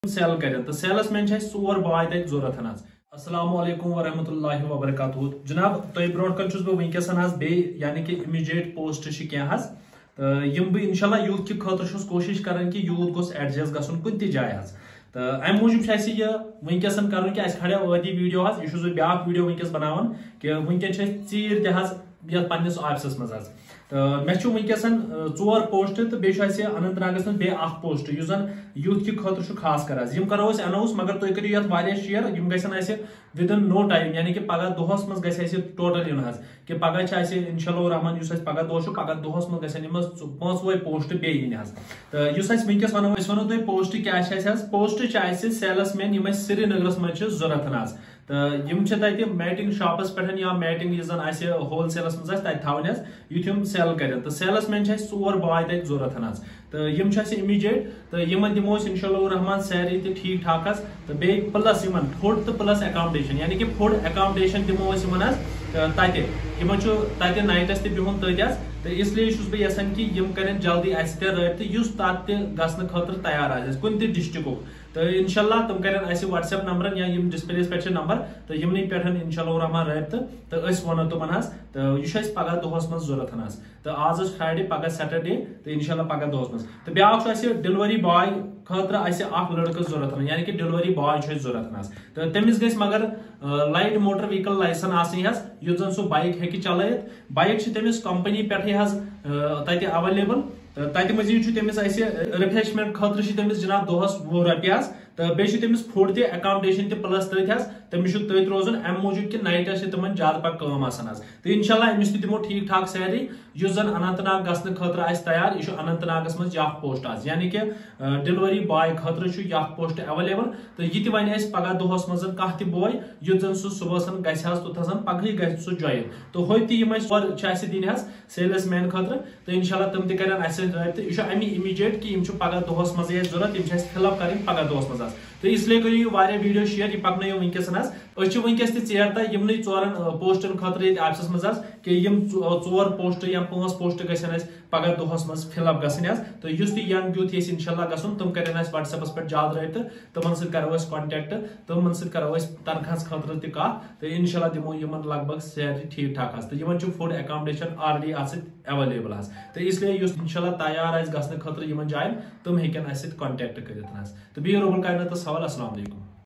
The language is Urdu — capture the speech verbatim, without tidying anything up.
سیل کریں تو سیلس مین ژور باے تک ضرورت حظ السلام علیکم ورحمۃ اللہ وبرکاتہ جناب تہ برو کن چھس بہ ونکس حظ بی یعنی کہ امیجیٹ پوسٹ چھ حظ تو یم بہ انشاءاللہ یوتھ کی خاطر چھس کوشش کران کہ یوتھ گوس ایڈجسٹ گژھن کن تہ جائے حظ تو ام موجود چھ یہ ونکس کرن کہ اس کھڑا عادی ویڈیو حظ یہ چھس بیاکھ ویڈیو ونکس بناون کہ ونکن چھ ژیر تہ حظ یتھ پننس آفسس مز حظ تو مے چھ ونکسن ژور پوسٹ تو بیٚیہِ چھُ اسہِ اننت ناگس منٛز بیٚیہِ اکھ پوسٹ یُس زن یوتھ کہِ خٲطرٕ چھُ خاص کر حظ یم کرو أسۍ اناوُس مگر تُہۍ کٔرِو یتھ واریاہ شیر یم گژھن اسہِ ود ان نو ٹایم یعنی کہ پگہ دۄہس منٛز گژھِ اسہِ ٹوٹل یُن حظ کہ پگہ چھِ اسہِ انشاءاللہ الرحمن یُس اسہِ پگہ دۄہ چھُ پگہ دۄہس منٛز گژھن یم پانٛژوے پوسٹ بیٚیہِ یِنۍ حظ تہٕ یُس اسہِ ونکس ونو أسۍ ونو تۄہہِ پوسٹ کیاہ چھِ اسہِ حظ پوسٹ چھِ اسہِ سیلس مین یم اسہِ سرینگرس منٛز چھِ ضروٗرت حظ تو یم چھِ تتہِ میٹنگ شاپس پٮ۪ٹھ یا میٹنگ یُس زن اسہِ ہول سیلس منٛز آسہِ تتہِ تھاوٕنۍ حظ یُتھ یم سیل کرن تہٕ سیلس مین چھِ اسہِ ژور باے تتہِ ضروٗرت حظ تو یم چھِ اسہِ امیجیٹ تو یمن دمو أسۍ انشاءاللہ الرحمن سیلری تہِ ٹھیٖک ٹھاک حظ تو بیٚیہِ پلس یمن فوڈ تہٕ پلس ایکامڈیشن یعنی کہ فوڈ ایکامڈیشن دمو أسۍ یمن حظ تتہِ یمن چھُ تتہِ نایٹس تہِ بِہُن تٔتۍ حظ تو اس لیے چھُس بہٕ یژھان کہ یم کرن جلدی اسہِ تہِ رٲبطہٕ یُس تتھ تہِ گژھنہٕ خٲطرٕ تیار آسہِ کُنہِ تہِ ڈسٹرکُک تو انشاءاللہ تم کرن اسہِ واٹس ایپ نمبرن یا یم ڈسپلیس پٮ۪ٹھ چھِ نمبر تو یمنٕے پٮ۪ٹھ انشاءاللہ الرحمن رٲبطہٕ تو أسۍ ونو تمن حظ تو یہِ چھُ اسہِ پگہہ دۄہس منٛز ضروٗرت حظ تو آز ٲس فرٛایڈے پگہہ سیٹرڈے تو انشاءاللہ پگہہ دۄہس منٛز تو بیاکھ چھُ اسہِ ڈیلوری باے خٲطرٕ اسہِ اکھ لڑکہٕ ضروٗرت یعنی کہ ڈیلوری باے چھُ اسہِ ضروٗرت حظ تو تٔمِس گژھِ مگر لایٹ موٹر وہیکل لائسن آسٕنۍ حظ یُس زن سُہ بایک ہیٚکہِ چلٲیِتھ بایک چھِ تٔمِس کمپنی پٮ۪ٹھٕے حظ تتہِ اویلیبل تتہِ مزید چھُ تٔمِس اسہِ رِفریشمنٹ خٲطرٕ چھِ تٔمِس جناب دۄہس وُہ رۄپیہِ حظ تو بیٚیہِ چھُ تٔمِس فوڈ تہِ ایکامڈیشن تہِ پلس تٔتھۍ حظ تٔمِس چھُ تٔتھۍ روزُن امہِ موٗجوٗب کہِ نایٹس چھِ تِمن زیادٕ پہن کٲم آسان حظ تہٕ انشاءاللہ أمِس تہِ دِمو ٹھیٖک ٹھاک سیلری یُس زن اننت ناگ گژھنہٕ خٲطرٕ آسہِ تیار یہِ چھُ اننت ناگس منٛز یہِ اکھ پوسٹ حظ یعنی کہ ڈیلوری باے خٲطرٕ چھُ یہِ اکھ پوسٹ ایویلیبل تہٕ یہِ تہِ وَنہِ اسہِ پگہہ دۄہس منٛز کانٛہہ تہِ بوے یُتھ زن سُہ صبحسن گژھِ حظ توٚتھس پگہٕے گژھِ سُہ جوین تو ہوٚتہِ تہِ یِم اسہِ ژور چھِ اسہِ دِنۍ حظ سیلس مین خٲطرٕ تہٕ انشاءاللہ تِم تہِ کرن اسہِ سۭتۍ رٲبطہٕ یہِ چھُ امی امیجیٹ کہ یِم چھِ پگہہ دۄہس منٛزٕے اسہِ ضروٗرت یِم چھِ اسہِ فل اپ کرٕنۍ پگہہ دۄہس منٛز حظ تو اس لیے کٔرِو یہِ واریاہ ویڈیو شیر یہِ پکنٲیِو ونکیٚسن حظ أسۍ چھِ ونکیٚس تہِ ژیر تہ یِمنٕے ژورن پوسٹن خٲطرٕ ییٚتہِ آفسس منٛز حظ کہ یِم ژور پوسٹ یا پانٛژھ پوسٹ گژھن اسہِ پگہہ دۄہس منٛز فل اپ گژھٕنۍ حظ تو یُس تہِ ینگ یوٗتھ یژھِ انشاءاللہ گژھُن تِم کرن اسہِ واٹس ایپس پٮ۪ٹھ جلد رٲبطہٕ تِمن سۭتۍ کرو أسۍ کانٹیکٹ تِمن سۭتۍ کرو أسۍ تنخواہس خٲطرٕ تہِ کتھ تہٕ انشاءاللہ دِمو یِمن لگ بگ سیلری ٹھیٖک ٹھاک حظ تہٕ یِمن چھُ فوڈ ایکامڈیشن آلریڈی اتھ سۭتۍ ایویلیبل حظ تو اس لیے یُس انشاءاللہ تیار آسہِ گژھنہٕ خٲطرٕ یِمن جاین تِم ہیٚکن اسہِ سۭتۍ کانٹیکٹ کٔرِتھ حظ تہٕ بِہِو رۄبُل کایناتس حوالہٕ السلام علیکم